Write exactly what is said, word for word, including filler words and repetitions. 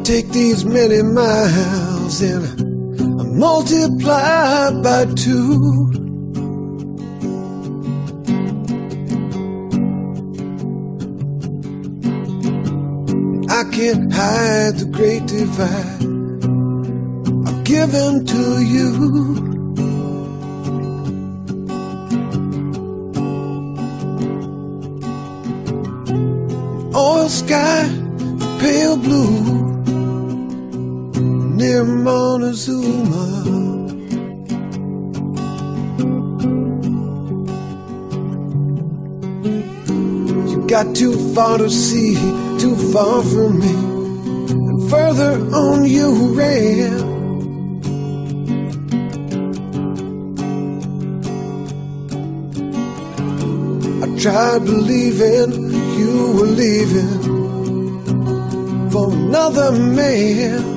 take these many miles and I multiply by two. I can't hide the great divide I've given to you. Oil sky, pale blue, near Montezuma. You got too far to see, too far from me, and further on you ran. I tried believing you were leaving for another man.